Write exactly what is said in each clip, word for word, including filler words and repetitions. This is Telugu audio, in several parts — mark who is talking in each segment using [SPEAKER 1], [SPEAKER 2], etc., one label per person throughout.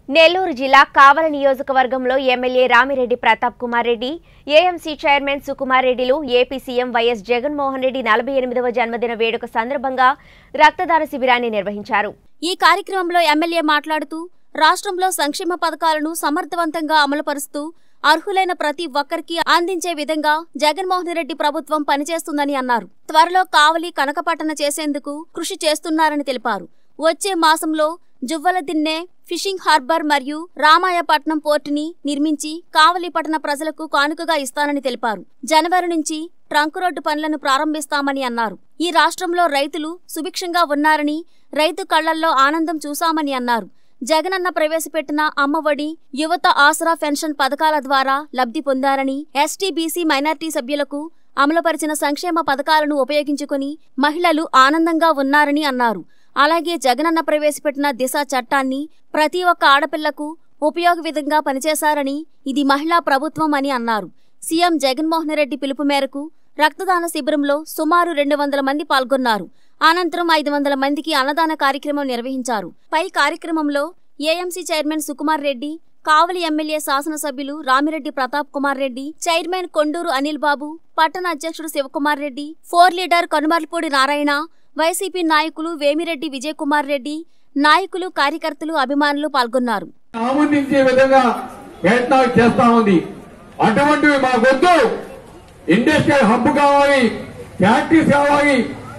[SPEAKER 1] నెల్లూరు జిల్లా కావలి నియోజకవర్గంలో MLA Ramireddy Pratap Kumar Reddy, AMC chairman Sukumar రెడ్డిలు AP CM YS Jaganmohan Reddy నలభై ఎనిమిదవ జన్మదిన వేడుక సందర్భంగా రక్తదాన శిబిరాన్ని నిర్వహించారు.
[SPEAKER 2] ఈ కార్యక్రమంలో ఎమ్మెల్యే మాట్లాడుతూ రాష్ట్రంలో సంక్షేమ పథకాలను సమర్థవంతంగా అమలుపరుస్తూ అర్హులైన ప్రతి ఒక్కరికి అందించే విధంగా జగన్మోహన్ రెడ్డి ప్రభుత్వం పనిచేస్తుందని అన్నారు. త్వరలో కావలి కనకపట్టణ చేసేందుకు కృషి చేస్తున్నారని తెలిపారు. వచ్చే మాసంలో జువ్వలదిన్నె ఫిషింగ్ హార్బర్ మరియు రామాయపట్నం పోర్టుని నిర్మించి కావలి పట్టణ ప్రజలకు కానుకగా ఇస్తానని తెలిపారు. జనవరి నుంచి ట్రంక్ రోడ్డు పనులను ప్రారంభిస్తామని అన్నారు. ఈ రాష్ట్రంలో రైతులు సుభిక్షంగా ఉన్నారని, రైతు కళ్లల్లో ఆనందం చూశామని అన్నారు. జగనన్న ప్రవేశపెట్టిన అమ్మఒడి, యువత ఆసరా పెన్షన్ పథకాల ద్వారా లబ్ధి పొందారని, ఎస్టీ బీసీ మైనార్టీ సభ్యులకు అమలుపరిచిన సంక్షేమ పథకాలను ఉపయోగించుకుని మహిళలు ఆనందంగా ఉన్నారని అన్నారు. అలాగే జగనన్న ప్రవేశపెట్టిన దిశ చట్టాన్ని ప్రతి ఒక్క ఆడపిల్లకు ఉపయోగ విధంగా పనిచేశారని, ఇది మహిళా ప్రభుత్వం అని అన్నారు. సీఎం జగన్మోహన్ రెడ్డి పిలుపు మేరకు రక్తదాన శిబిరంలో సుమారు రెండు వందల మంది పాల్గొన్నారు. అనంతరం ఐదు వందల మందికి అన్నదాన కార్యక్రమం నిర్వహించారు. పై కార్యక్రమంలో AMC chairman Sukumar Reddy, Kavali MLA శాసనసభ్యులు రామిరెడ్డి ప్రతాప్ కుమార్ రెడ్డి, చైర్మన్ కొండూరు అనిల్ బాబు, పట్టణ అధ్యక్షుడు Sivakumar Reddy, floor leader Kanumarlapudi Narayana, YCP నాయకులు వేమిరెడ్డి విజయ్ కుమార్ రెడ్డి, నాయకులు, కార్యకర్తలు, అభిమానులు పాల్గొన్నారు.
[SPEAKER 3] ఆమోదించే విధంగా ప్రయత్నాలు చేస్తా ఉంది. అటువంటివి మాకొద్దు. ఇండస్ట్రియల్ హబ్ కావాలి, ఫ్యాక్టరీస్ కావాలి,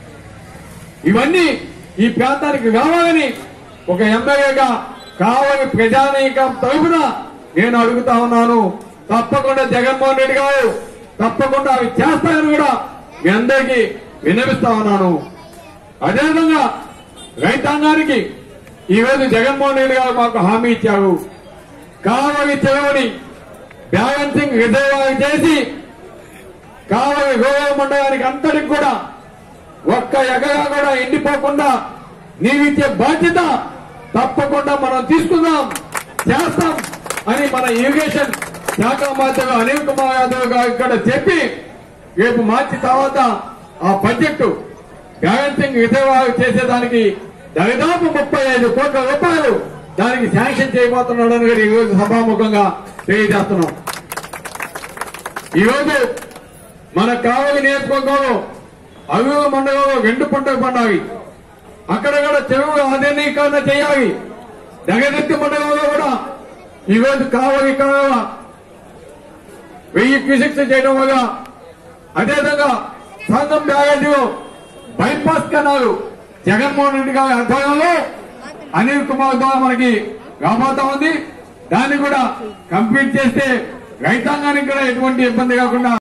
[SPEAKER 3] ఇవన్నీ ఈ ప్రాంతానికి కావాలని ఒక ఎమ్మెల్యేగా కావలి ప్రజానీకం తరఫున నేను అడుగుతా ఉన్నాను. తప్పకుండా జగన్మోహన్ రెడ్డి గారు తప్పకుండా అవి చేస్తాయని కూడా మీ అందరికీ విన్నవిస్తా ఉన్నాను. అదేవిధంగా రైతాంగానికి ఈరోజు జగన్మోహన్ రెడ్డి గారు మాకు హామీ ఇచ్చారు. కావలి చెరువుని బ్యాలెన్సింగ్ రిజర్వాయర్ చేసి కావలి రూరల్ మండలానికి అంతటికి కూడా ఒక్క ఎకరా కూడా ఎండిపోకుండా నీవిచ్చే బాధ్యత తప్పకుండా మనం తీసుకుందాం, చేస్తాం అని మన ఇరిగేషన్ శాఖ మంత్రి అనిల్ కుమార్ యాదవ్ గారు ఇక్కడ చెప్పి రేపు మార్చి తర్వాత ఆ బడ్జెట్ బ్యాలెన్సింగ్ రిజర్వాయర్ చేసేదానికి దాదాపు ముప్పై ఐదు కోట్ల రూపాయలు దానికి శాంక్షన్ చేయబోతున్నాడని కూడా ఈరోజు సభాముఖంగా తెలియజేస్తున్నాం. ఈరోజు మన కావలి నియోజకవర్గంలో అల్లూరు మండలంలో రెండు పంటలు పండాలి. అక్కడ కూడా చెరువులు ఆధునీకరణ చేయాలి. జగదత్తి మండలంలో కూడా ఈరోజు కావలి కాలువ వెయ్యి క్యూసెక్స్ చేయడం వల్ల, అదేవిధంగా సంగం బ్యారేజీలో బైపాస్ కెనాలు జగన్మోహన్ రెడ్డి గారి ఆధ్వర్యంలో అనిల్ కుమార్ ద్వారా మనకి రాబోతా ఉంది. దాన్ని కూడా కంప్లీట్ చేస్తే రైతాంగానికి కూడా ఎటువంటి ఇబ్బంది కాకుండా